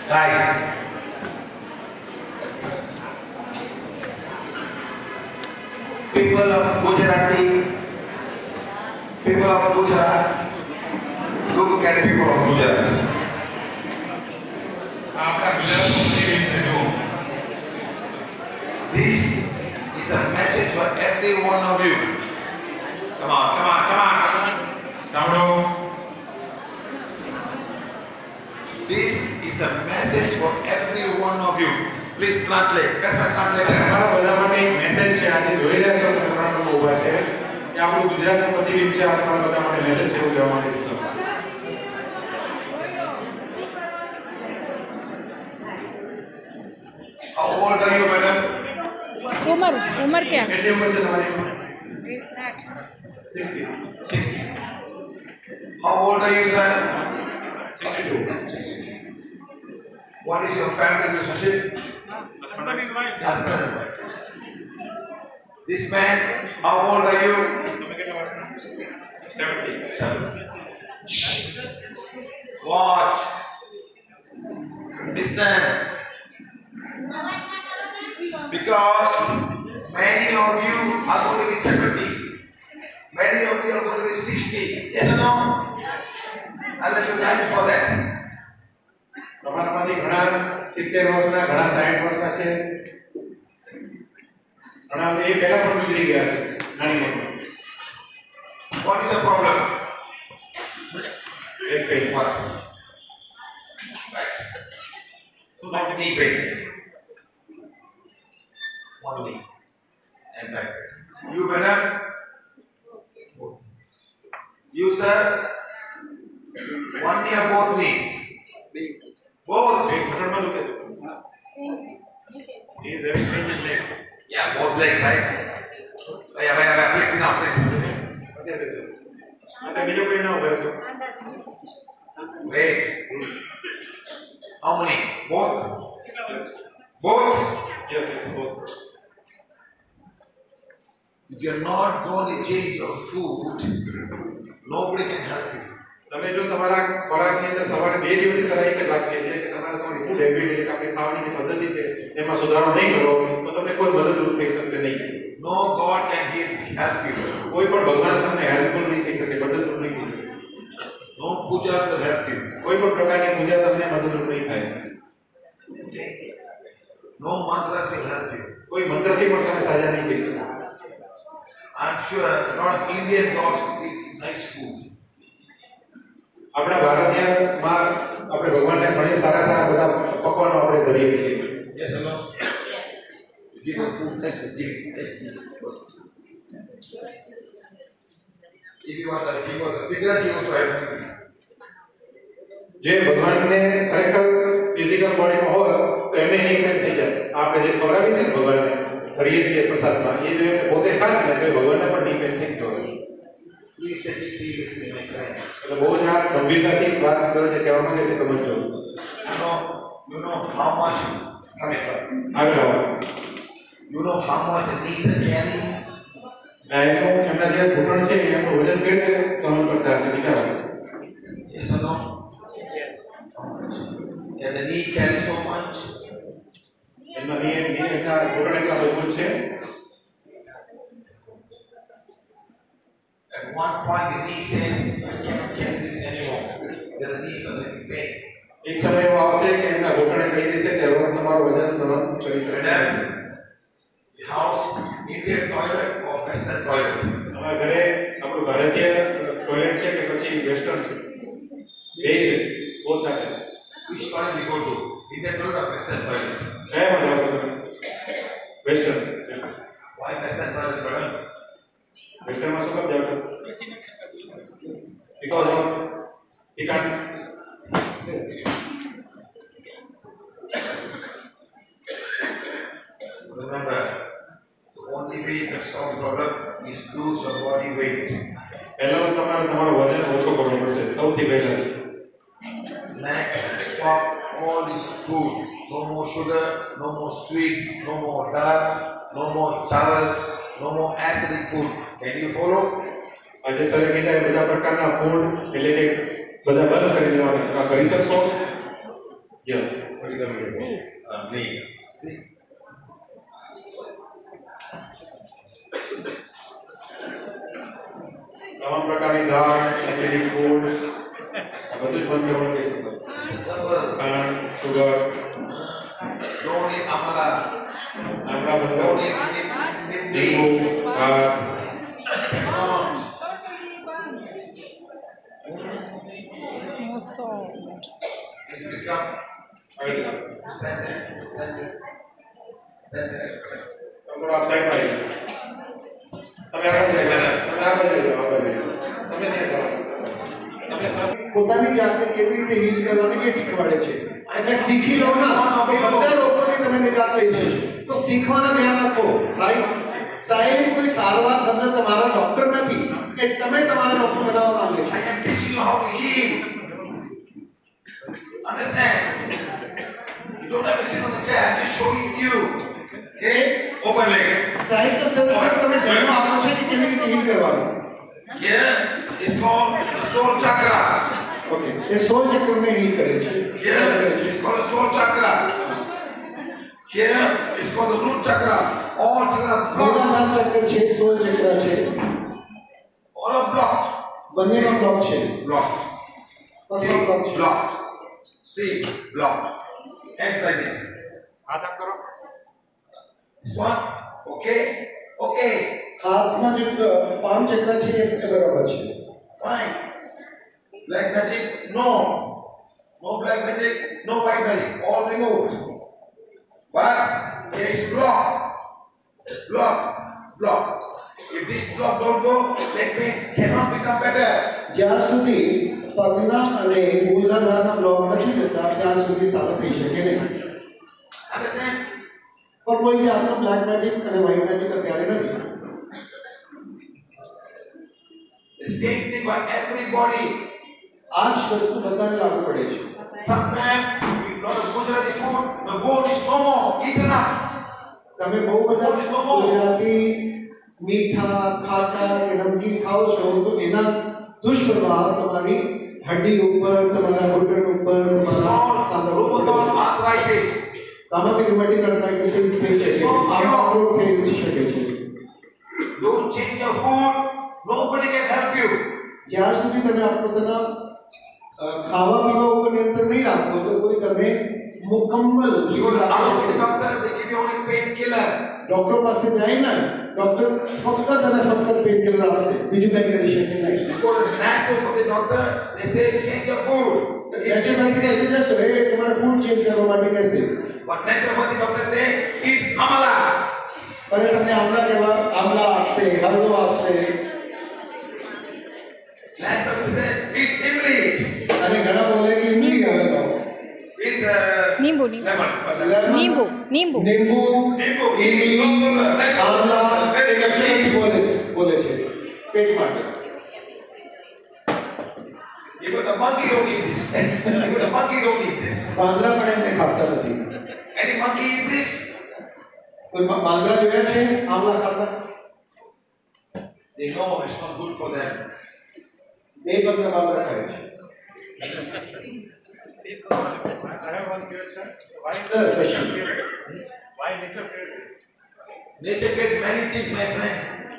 Guys, people of Gujarati, people of Gujarat, look at people of Gujarat. This is a message for every one of you. Come on, come on, come on. Sound off. This is a message for every one of you. Please translate. Best my translator. हमारा બધા માટે એક message છે આજે જોઈ રહ્યા છો તમે ત્રણ લોકો ઊભા છે કે આપણું ગુજરાતનું પ્રતિબિંબ છે આ તમારા બધા માટે મેસેજ છે એવું કહેવા માંગુ છું. How old are you, madam? उम्र क्या? કેટલી ઉંમર છે તમારી? 60. 60. How old are you, sir? 62. What is your family relationship? Husband and wife. Husband and wife. This man, how old are you? 70. Watch. Listen. Because many of you are going to be 70. Many of you are going to be 60. Yes or no? I'll let you time for that. તમારામાંથી ઘણા 70 વર્ષના ઘણા 60 વર્ષના છે ઘણા એ પહેલા પણ ગુજરી ગયા છે નાની ઉંમરમાં. What is the problem? એક pen What? Right. So not knee pain. One knee and back pain. You madam? You sir? One knee or both knees? Both. એક ઘૂંટણમાં દુખે છે. He is having pain in leg. Yeah, both legs, right? Yeah, please sit down, please. આપણે બીજો કોઈ ના ઉભા છો. Wait. How many? Both? Both? Yes, both. If you're not going to change your food, nobody can help you. તમે જો તમારા ખોરાકની અંદર સવારે 2 દિવસથી સલાહ એક જ રાખીએ છીએ કે તમારે તમારી ફૂડ હેબિટ એટલે આપણી ખાવાની જે પદ્ધતિ છે એમાં સુધારો નહીં કરો તો તમને કોઈ મદદરૂપ થઈ શકશે નહીં. No God can help you. કોઈ પણ ભગવાન તમને હેલ્પફુલ નહીં થઈ શકે, મદદરૂપ નહીં થઈ શકે. No pujas will help you. કોઈ પણ પ્રકારની પૂજા તમને મદદરૂપ નહીં થાય. Okay? No mantras will help you. કોઈ મંત્રથી પણ તમે સાજા નહીં થઈ શકો. I'm sure a lot of Indian gods eat nice food. આપણા ભારતીયમાં આપણે ભગવાનને ઘણી સારા સારા બધા પકવાનો આપણે ધરીએ છીએ. Yes or no? Give the food nice, give it nice. If he was a figure, he also had money. જે ભગવાનને ખરેખર ફિઝિકલ બોડીમાં હોય તો એમને નહીં થઈ જાય. આપણે જે ખવડાવીએ છીએ ભગવાનને ધરીએ છીએ પ્રસાદમાં એ જો પોતે ખાય ને તો ભગવાનને પણ ડિપેન્ડ થઈ ગયો. Please take it seriously, my friend. એટલે બહુ જ આ ગંભીરતાથી વાત કરે છે કહેવા માંગે છે સમજો. You know how much coming from. આગળ આવો. You know how much the knees are carrying. એમના જે ઘૂંટણ છે એમનું વજન કેવી રીતે સહન કરતા હશે વિચારો. Yes or no? Yes. And the knee carries so much. એમના ઘૂંટણ એટલા મજબૂત છે. At one point the knee says, I cannot carry this anymore. Then the knee starts having pain. એક સમય એવો આવશે કે એમના ઘૂંટણે કહી દેશે કે હવે તમારું વજન સહન કરી શકે. The house, Indian toilet or Western toilet? તમારા ઘરે આપણું ભારતીય ટોયલેટ છે કે પછી વેસ્ટર્ન છે? બે છે, બહુ થાય છે. Which toilet you go to? Indian toilet or Western toilet? કયામાં જાઓ છો તમે? Western. Why Western toilet, brother? વેસ્ટર્નમાં શું કામ જાઓ છો? Because of she can't. Remember, the only way you can solve the problem is lose your body weight. પહેલા તો તમારે તમારો વજન ઓછો કરવો પડશે સૌથી પહેલા. Next, stop all this food. No more sugar, no more sweet, no more dal, no more chawal, no more acidic food. Can you follow? આજે સર કીધા બધા પ્રકારના ફૂડ એટલે કે બધા બંધ કરી દેવાના. કરી શકશો? Yes. What are you coming here for? Knee. See? તમામ પ્રકારની દાળ, એસિડિક ફૂડ બધું જ બંધ કરવાનું છે. ખાંડ, સુગર, Don't eat amala. આમળા બંધ કરો. Don't eat લીંબુ, ભાત, No salt. Please come. આવી રીતે. Stand there. Stand there. Stand there. થોડું આપ સાઈડમાં આવી જાઓ. તમે આગળ જઈ જાઓ. તમે આગળ જઈ જાઓ. આગળ જઈ જાઓ. તમે ત્યાં જાઓ. તમે સાહેબ પોતાની જાતને કેવી રીતે હીલ કરવાની એ શીખવાડે છે અને શીખી લો ના તો બધા રોગોથી તમે નિજાત લઈ શકો તો શીખવાના ધ્યાન રાખો રાઈટ સાહેબ કોઈ સારવાર બદલે તમારા ડોક્ટર નથી કે તમે તમારા ડોક્ટર બનાવવા માંગે I am teaching you how to heal. Understand? You don't have to sit on the chair. I'm just showing you. Okay? Open leg. સાહેબ તો સર તમે ડેમો આપો છો કે કેવી રીતે હીલ કરવાનું Here is called the soul chakra. Okay એ 16 ચક્રને હીલ કરે છે Here is called the soul chakra. Here is called the root chakra. All chakra blocked. મૂલાધાર ચક્ર છે 16 ચક્ર છે All are blocked. બંનેમાં બ્લોક છે Blocked. See, બંનેમાં બ્લોક છે blocked. See, blocked. Hands like this. હાથ આમ કરો. This one. Okay. Okay. હાથમાં જે પામ ચક્ર છે એ બરાબર છે Fine. Black magic, no. No black magic, no white magic. All removed. But there is block. Block. Block. If this block don't go, leg pain cannot become better. જ્યાર સુધી પગના અને મૂલાધારના બ્લોક નથી થતા ત્યાર સુધી સારું થઈ શકે નહીં Understand? પણ કોઈ જાતનો બ્લેક મેજિક અને વ્હાઇટ મેજિક અત્યારે નથી The same thing for everybody. આ જ વસ્તુ બધાને લાગુ પડે છે Sometimes we got a Gujarati food, the bone is no more eaten up. તમે બહુ બધા ગુજરાતી મીઠા ખાટા કે નમકીન ખાઓ છો તો એના દુષ્પ્રભાવ તમારી હડ્ડી ઉપર તમારા ઘૂંટણ ઉપર It's called rheumatoid arthritis. આમાંથી રુમેટિક આર્થરાઇટિસ થઈ શકે છે આમાં રોગ થઈ શકે છે Don't change your food, nobody can help you. જ્યાર સુધી તમે પોતાના ખાવા પીવા ઉપર નિયંત્રણ નહીં રાખો તો કોઈ તમે મુકમ્મલ You go to the doctor, they give you only painkiller. Doctor પાસે જાય ને ડોક્ટર ફક્ત અને ફક્ત પેન કિલર આપશે બીજું કંઈ કરી શકે નહીં You go to the natural for the doctor, they say change your food. But if you natural કેસે જશો એ તમારે ફૂડ ચેન્જ કરવા માટે કહેશે what naturopathy doctor say, eat amala. અને તમને આમલા આપશે હળવો આપશે Naturopathy say, eat imli. અને ઘણા બોલે કે ઇમલી ખાઓ Eat Nimbu, lemon. Nimbu, Nimbu. લીંબુ ઇમલી આમલા એ લક્ષણથી બોલે છે પેટ માટે Even the monkey don't eat this. Even the monkey don't eat this. વાંદરા પણ એમને ખાતા નથી Any monkey eat this? કોઈ વાંદરા જોયા છે આમલા ખાતા They know it's not good for them. બે પગના વાંદરા ખાય છે I have one question. Why Sir, question. why nature created this? Nature get many things, my friend.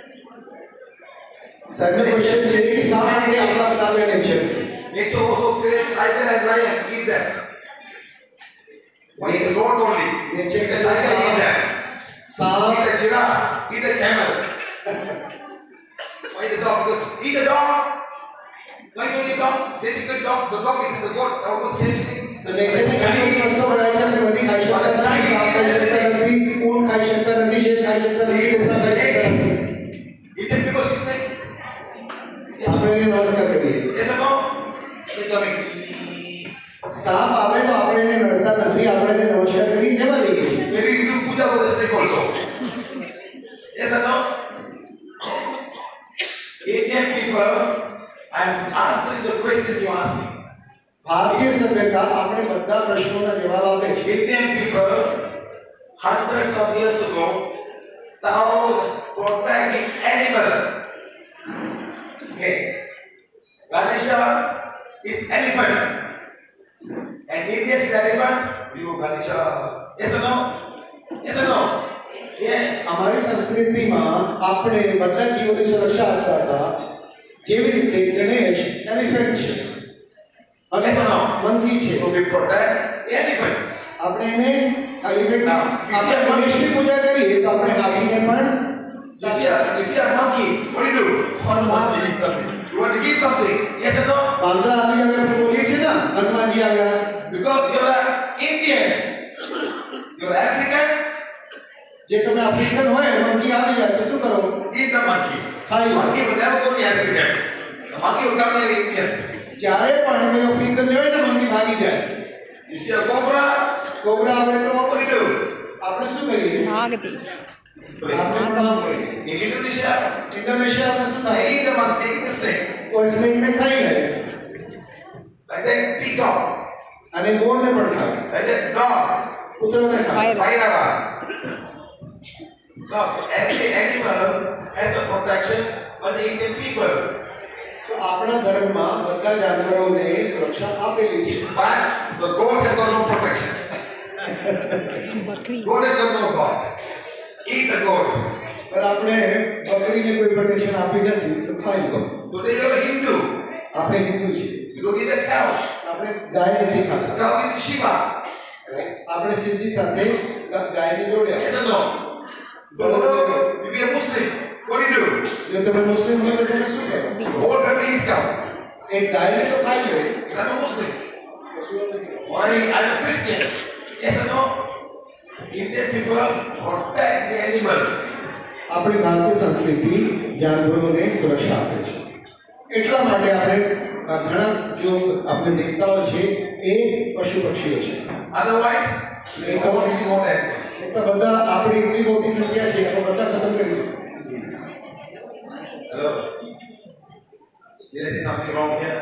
સાહેબનો ક્વેશ્ચન છે કે શા માટે આમલા બનાવે nature Nature also create tiger and lion. Eat them. Why eat the goat only? Nature Eat the tiger, eat them. સાપ Eat the giraffe. Eat the camel. Why the dog? Because eat the dog. Why don't you dog? They eat the dog. The dog is the goat. Almost same thing. તો નેચરને ઘણી બધી વસ્તુઓ બનાવી છે આપણે બધી ખાઈ શકતા નથી સાપ ખાઈ શકતા નથી ઊંટ ખાઈ શકતા નથી શેર ખાઈ શકતા નથી દેશા ખાઈ શકતા નથી Indian people system. આપણે એને નમસ્કાર કરીએ Yes or no? They coming. સાપ આવે તો આપણે એને નડતા નથી આપણે એને નમસ્કાર કરી જવા દઈએ છીએ Maybe you do puja for the snake also. Yes or no? Indian people, I am answering the question you asked me. ભારતીય સભ્યતા આપણે બધા પ્રશ્નોના જવાબ આપે છે Indian people, hundreds of years ago, thought protecting animal. Okay. Ganesha is elephant. And Indians is elephant. You Ganesha. Yes or no? Yes or no? Yes. અમારી સંસ્કૃતિમાં આપણે બધા જીવોની સુરક્ષા કરતા જેવી રીતે ગણેશ એલિફન્ટ છે અને Yes or no? મંકી છે. So we protect the elephant. આપણે એને એલિફન્ટ Now, આપણે ગણેશની પૂજા કરીએ તો આપણે હાથીને પણ You see a monkey. What do? One monkey. You want to give something? Yes or no? વાંદરા આવી આવે આપણે બોલીએ છીએ ને હનુમાનજી આવ્યા. Because you're an Indian. You're African. જે તમે આફ્રિકન હોય મંકી આવી જાય તો શું કરો? Eat the monkey. ખાઈ લો. Monkey will never go to African. The monkey will come near Indian. જ્યારે પણ કોઈ આફ્રિકન જોઈ ને મંકી ભાગી જાય. You see a cobra? Cobra આવે તો What do? આપણે શું કરીએ? ಆಗತಿ આપણે પણ આમ કરીએ. In Indonesia, ઇન્ડોનેશિયામાં શું they થાય? eat the monkey, they eat the snake. કોઈ સ્નેકને ખાઈ લે Like that peacock. અને મોરને પણ ખાય. Like that dog. કૂતરોને ખાય. Pirate. Pairava. No, so every animal has a protection by the Indian people. તો આપણા ધર્મમાં બધા જાનવરોને સુરક્ષા આપેલી છે. But the goat has got no protection. બકરી Goat has got no God. Eat the goat. પણ આપણે બકરીને કોઈ પ્રોટેક્શન આપી નથી તો ખાઈ લો. Today you're a Hindu. આપણે હિન્દુ છીએ. You don't eat a cow. આપણે ગાય નથી The ખાતા. cow is Shiva. આપણે શિવજી સાથે ગાયને જોડ્યા. Yes or no? You be a Muslim. What do you do? જો તમે મુસ્લિમ હોય તો તમે શું કરો? The whole family eat cow. એક ગાયને તો ખાઈ લો. I'm a Muslim. મુસ્લિમ નથી. Or I'm a Christian. Yes or no? Indian people protect the animal. આપણી ભારતીય સંસ્કૃતિ જાનવરોને સુરક્ષા આપે છે. એટલા માટે આપણે ઘણા જો આપણે દેવતાઓ છે એ પશુ પક્ષીઓ છે. Otherwise, they don't really want animals. તો બધા આપણી એટલી મોટી સંખ્યા છે તો બધા ખતમ કરી દે. Hello? Did I say something wrong here?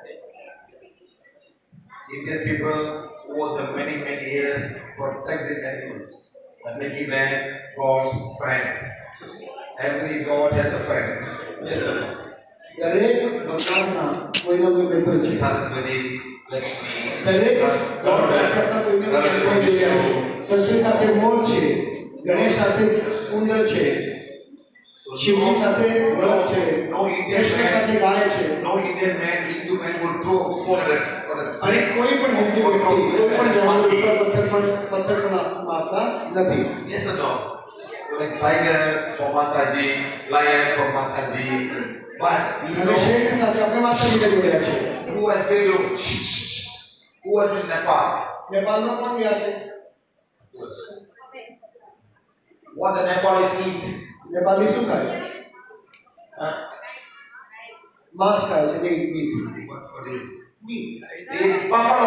Indian people over the many years protect the animals by making them God's friend. Every God has a friend. Yes, sir. દરેક ભગવાનના કોઈનો કોઈ મિત્ર છે. Saraswati, Lakshmi, દરેક ગોડ સાથે કોઈને કોઈ જોડ્યા છે. સરસ્વતી સાથે મોર છે, ગણેશ સાથે ઉંદર છે, શિવજી સાથે બળદ છે, no Indian કૃષ્ણ સાથે ગાય છે. no Indian man, Hindu man would throw 400 or અને કોઈ પણ હિન્દુ વ્યક્તિ કોઈ પણ જાનવર ઉપર પથ્થર પણ મારતા નથી. Yes or no? So like tiger for Mataji, lion for Mataji. But you અને know શેરની સાથે આપણે માતાજીને જોડ્યા છે. who has been to who has been Nepal? નેપાળમાં કોણ ગયા છે? What the Nepalese eat? Nepali શું ખાય? Huh? માંસ ખાય છે. they eat meat. What they eat? Meat. They eat buffalo.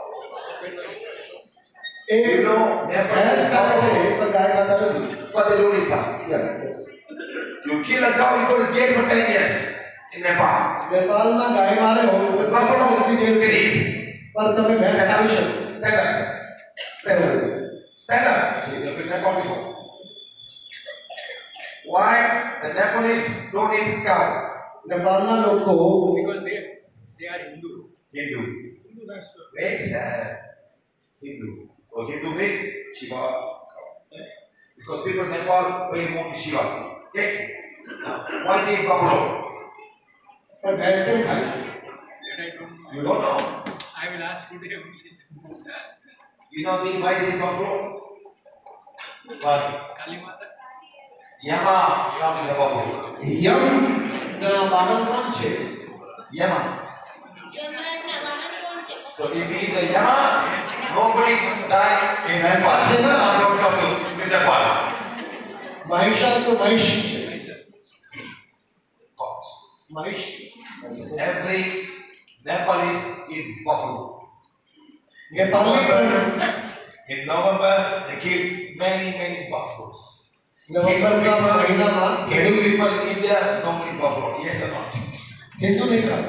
A You know, ભેંસ ખાય છે Nepal, પણ ગાય ખાતા નથી. but they don't eat cow. Yeah. You kill a cow, you go to jail for 10 years in Nepal. નેપાળમાં ગાય મારે હોય તો Buffalo, 10 વર્ષની you જેલ can છે. eat. પણ તમે ભેંસ ખાવી શકો. Stand up, sir. Stand up. Stand up. You've been Nepal before. Why the Nepalese don't eat cow? નેપાળના લોકો Because they are Hindu. Hindu. Hindu, that's true. Very sad. Hindu. So Hindu means Shiva. Because people in Nepal pray more to Shiva. Okay? Now, why they eat buffalo? પણ ભેંસ કેમ ખાય છે? That I don't know. You don't know. I will ask today. You know why they eat buffalo? But Kali Mata. Yama is a buffalo. Yamuna વાહન કોણ છે? Yama. So if we eat the Yama, nobody dies in Nepal. Don't come to Nepal. Mahishasur મહિષ છે. મહિષ. Every Nepalese eat buffalo. Nepali પણ In November, they kill many buffaloes. નવેમ્બરના મહિનામાં Hindu people in India don't eat buffalo. Yes or not? Hindu નહીં ખાતા.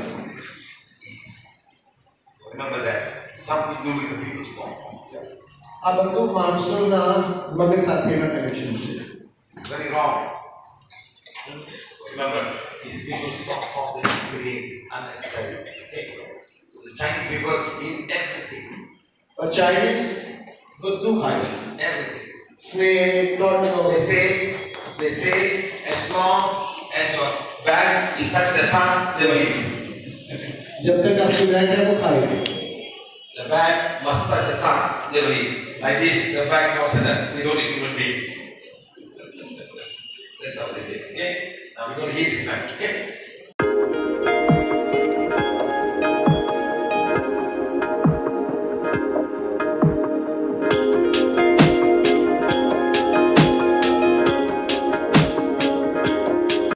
Remember that. Something to do with the people's bone. આ બધું માણસોના મગજ સાથેના કનેક્શન છે. It's very wrong. Remember, these people stop from this create unnecessary. Okay? So the Chinese people eat everything. और Chinese બધું ખાય છે Everything. સ્નેક ટોર્ટો They say as long as your back is touching the sun, they will eat. जब तक आपकी back है वो खाएंगे The back must touch the sun, they will eat. Like this, the back must touch the, they don't eat human beings. That's how they say. Okay? Now we're going to heat this man. Okay?